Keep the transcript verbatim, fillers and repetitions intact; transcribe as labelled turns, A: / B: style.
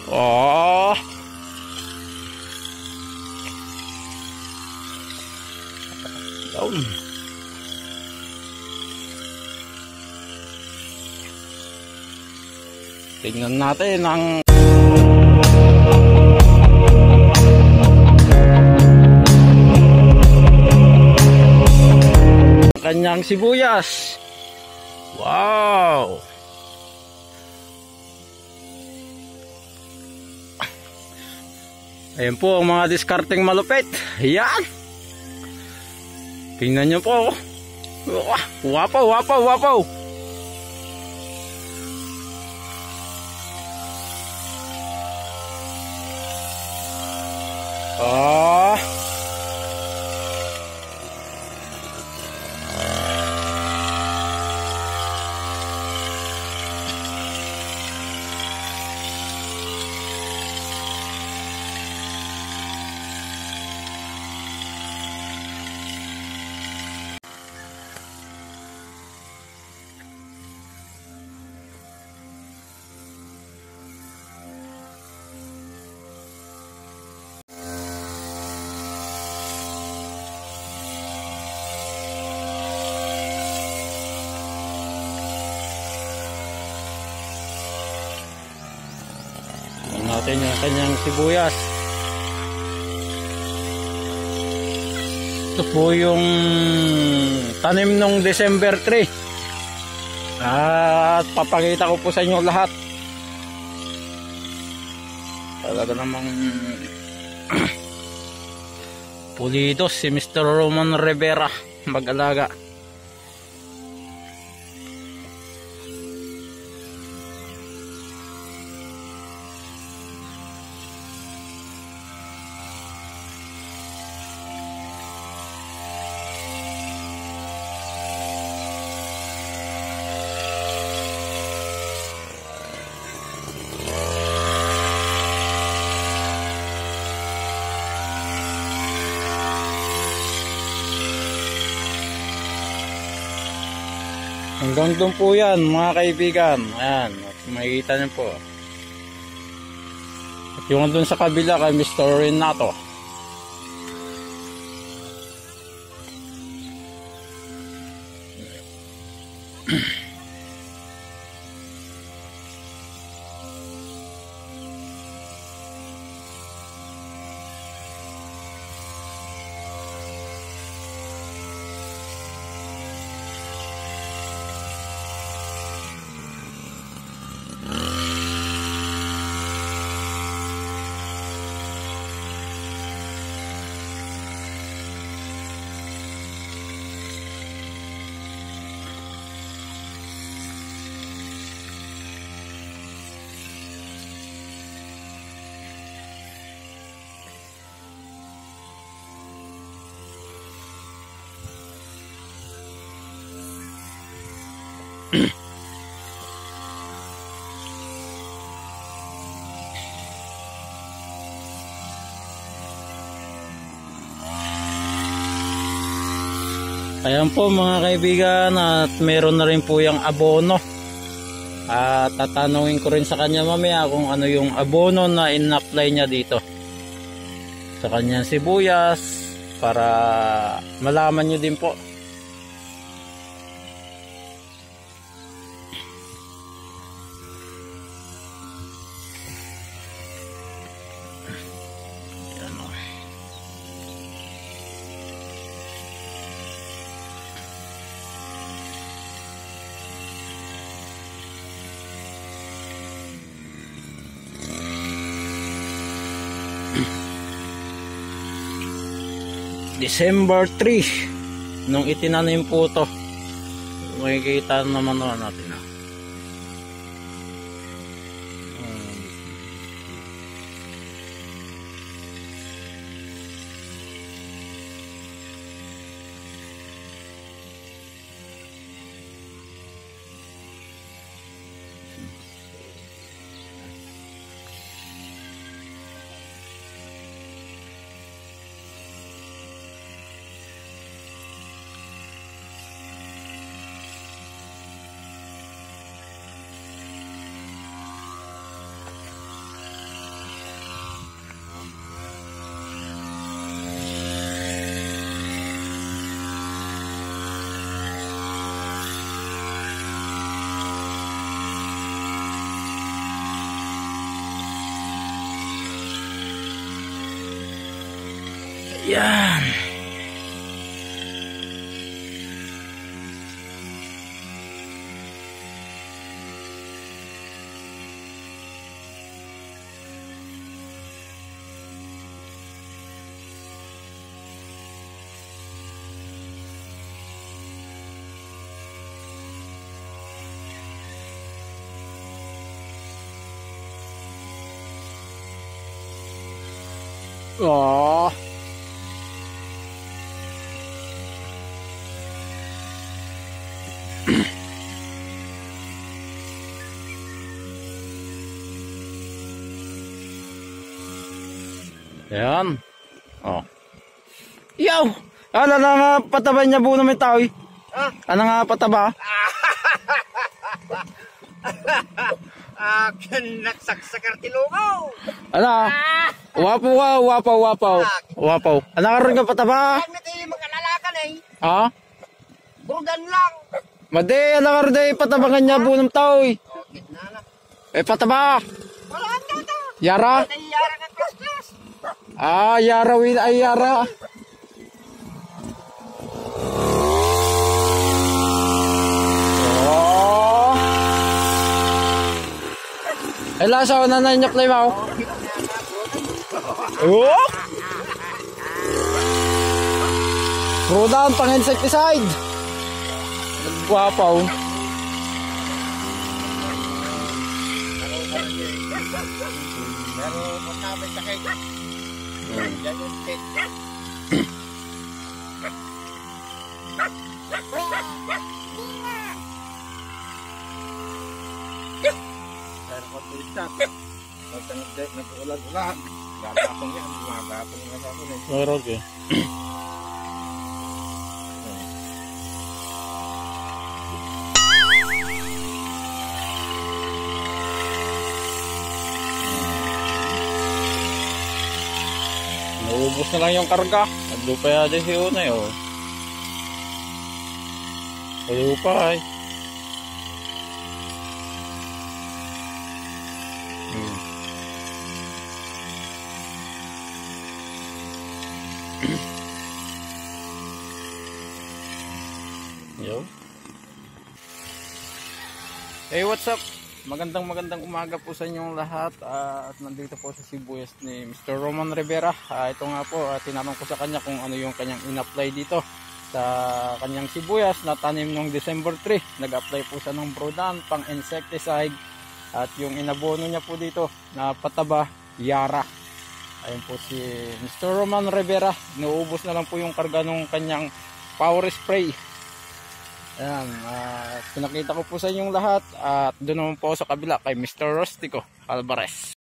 A: Oh. Down. Tingnan natin ang kanyang sibuyas. Wow. Ayan po ang mga diskarteng malupit. Ayan. Tingnan nyo po. Wapaw, wapaw, wapaw. Ah. Natin yung kanyang sibuyas. Ito po yung tanim nung December three. At papakita ko po sa inyo lahat. Talaga namang pulidos si Mister Roman Rivera mag-alaga. Hanggang doon po yan mga kaibigan. Ayan, makikita nyo po. At yung doon sa kabila kay Mister Renato. Ayan po mga kaibigan, at meron na rin po yung abono. At tatanungin ko rin sa kanya mamaya kung ano yung abono na in-apply niya dito sa kanyang sibuyas, para malaman nyo din po. December three nung itinanim po to. Makikita naman naman natin na. Yan. Oh. Yan. Oh. Yaw! Ano na nga pataba niya buo naman tao eh.
B: Ah?
A: Ano nga pataba?
B: Akin nagsaksak artilugaw.
A: Ano? Wapo ka, wapaw, wapaw. Wapaw. Ano ka rin ka pataba?
B: Ano tayo magkalalakan eh.
A: Ha?
B: Burdan lang.
A: Madi, ano ka rin patabangan niya buo ng tao eh.
B: Okay na na.
A: Eh pataba.
B: Wala ang tata.
A: Yara?
B: Nayara ka klas-klas.
A: Ah, Yara win ay Yara. Oh. Ay lasa ko na nanyak na imaw. Oh. Rodan pang insecticide. Nagwapaw.
B: Pero masabi sa kayo. Yan yung cake. Pero kung tulisan, pag nag-ulag-ulag, gagapang yan, gagapang yan ako na.
A: Marog eh. Naubos na lang yung karga. Naglupa ya din si Unay oh. Naglupa ay. Hmm. Yo. Hey, what's up? Magandang magandang umaga po sa inyong lahat uh, at nandito po sa sibuyas ni Mister Roman Rivera. Uh, ito nga po, uh, tinanong ko sa kanya kung ano yung kanyang in-apply dito sa kanyang sibuyas na tanim noong December three. Nag-apply po siya ng Brodan pang insecticide at yung inabono niya po dito na pataba, Yara. Ayun po si Mister Roman Rivera. Nauubos na lang po yung karga ng kanyang power spray. Ayan, uh, pinakita ko po sa inyong lahat at doon naman po ako sa kabila kay Mister Rostico Alvarez.